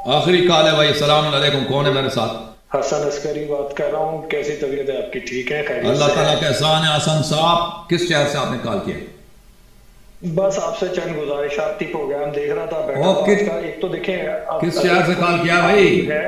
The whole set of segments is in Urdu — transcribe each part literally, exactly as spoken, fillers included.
آخری کال ہے بھائی. السلام علیکم. کون ہے میرے ساتھ؟ حسن عسکری بات کر رہا ہوں. کیسی طبیعت ہے آپ کی؟ ٹھیک ہے؟ خیریت؟ اللہ تعالیٰ کا احسان ہے. حسن صاحب کس شہر سے آپ نے کال کیا؟ بس آپ سے چند گزارشات تھی. پروگرام دیکھ رہا تھا بیٹھا اوکے. ایک تو دیکھیں کس شہر سے کال کیا بھائی؟ ہے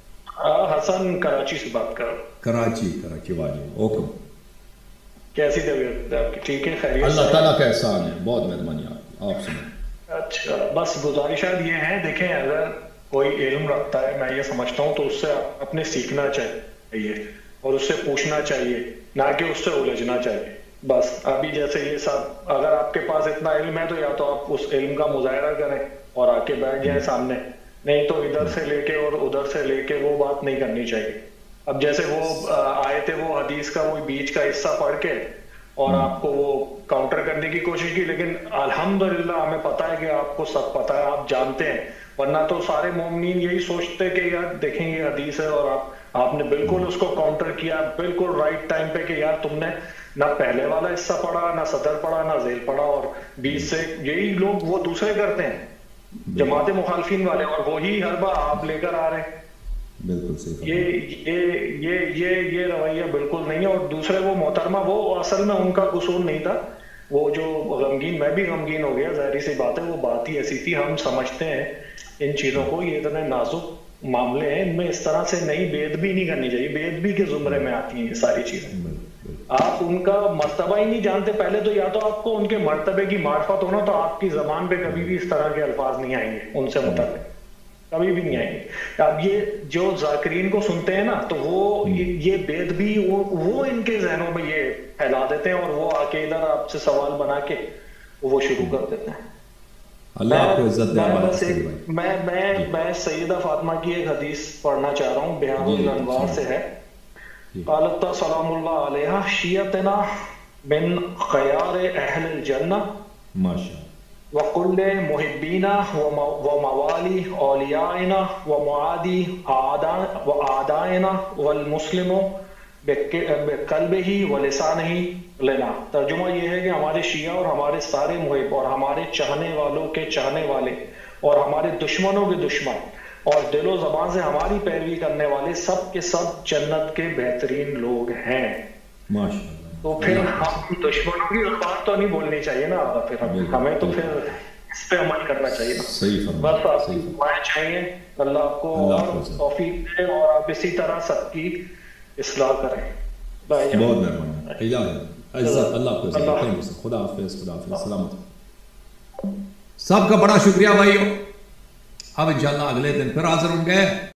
حسن کراچی سے بات کر رہا ہوں. کراچی. کراچی واجب. اوکے. کیسی طبیعت ہے آپ کی؟ ٹھیک ہے؟ خیریت؟ اللہ تعالیٰ کا احسان ہے. بہت مہربانی آپ آپ سنیں. اچھا بس گزارشات یہ ہیں. دیکھیں اگر کوئی علم رکھتا ہے میں یہ سمجھتا ہوں تو اس سے اپنے سیکھنا چاہیے اور اس سے پوچھنا چاہیے نہ کہ اس سے الجھنا چاہیے. بس ابھی جیسے یہ سب اگر آپ کے پاس اتنا علم ہے تو یا تو آپ اس علم کا مظاہرہ کریں اور آ کے بیٹھ جائیں سامنے, نہیں تو ادھر سے لے کے اور ادھر سے لے کے وہ بات نہیں کرنی چاہیے. اب جیسے وہ آئے تھے وہ حدیث کا وہ بیچ کا حصہ پڑھ کے اور آپ کو وہ کاؤنٹر کرنے کی کوشش کی, لیکن الحمدللہ ہمیں پتا ہے کہ آپ کو سب پتا ہے, آپ جانتے ہیں, ورنہ تو سارے مومنین یہی سوچتے کہ یار دیکھیں یہ حدیث ہے اور آپ آپ نے بالکل اس کو کاؤنٹر کیا بالکل رائٹ ٹائم پہ کہ یار تم نے نہ پہلے والا حصہ پڑھا نہ صدر پڑھا نہ ذیل پڑھا, اور بیچ سے یہی لوگ وہ دوسرے کرتے ہیں جماعت مخالفین والے, اور وہی ہر بار آپ لے کر آ رہے ہیں. بالکل صحیح. یہ یہ یہ یہ یہ رویہ بالکل نہیں ہے. اور دوسرے وہ محترمہ وہ اصل میں ان کا قصور نہیں تھا, وہ جو غمگین, میں بھی غمگین ہو گیا, ظاہری سی بات ہے, وہ بات ہی ایسی تھی. ہم سمجھتے ہیں ان چیزوں کو, یہ اتنے نازک معاملے ہیں, ان میں اس طرح سے نہیں بے ادبی نہیں کرنی چاہیے. بے ادبی کے زمرے میں آتی ہیں یہ ساری چیزیں. آپ ان کا مرتبہ ہی نہیں جانتے پہلے تو, یا تو آپ کو ان کے مرتبے کی معرفت ہونا, تو آپ کی زبان پہ کبھی بھی اس طرح کے الفاظ نہیں آئیں گے ان سے متعلق, کبھی بھی نہیں آئیں گے. اب یہ جو ذاکرین کو سنتے ہیں نا تو وہ یہ بے ادبی وہ ان کے ذہنوں میں یہ پھیلا دیتے ہیں اور وہ آ کے ادھر آپ سے سوال بنا کے وہ شروع کر دیتے ہیں. اللہ آپ کو عزت دے. میں میں میں سیدہ فاطمہ کی ایک حدیث پڑھنا چاہ رہا ہوں, بہار الانوار سے ہے. قالت سلام اللہ علیہ شیعتنا من خیار اہل الجنہ وکل محبینا وموالی اولیائنا ومعادی اعدائنا والمسلم بقلبہ ولسانہ لنا. ترجمہ یہ ہے کہ ہمارے شیعہ اور ہمارے سارے محب اور ہمارے چاہنے والوں کے چاہنے والے اور ہمارے دشمنوں کے دشمن اور دل و زبان سے ہماری پیروی کرنے والے سب کے سب جنت کے بہترین لوگ ہیں. تو پھر ہم دشمنوں کی بات تو نہیں بولنی چاہیے نا, پھر ہمیں تو پھر اس پہ عمل کرنا چاہیے نا. بس آپ کی دعائیں چاہیے, اللہ آپ کو توفیق دے اور آپ اسی طرح سب کی اصلاح کریں. بہت مہربانی. اللہ کو خدا حافظ. خدا حافظ. سلامت. سب کا بڑا شکریہ بھائیو. اب انشاءاللہ اگلے دن پھر حاضر ہوں گے.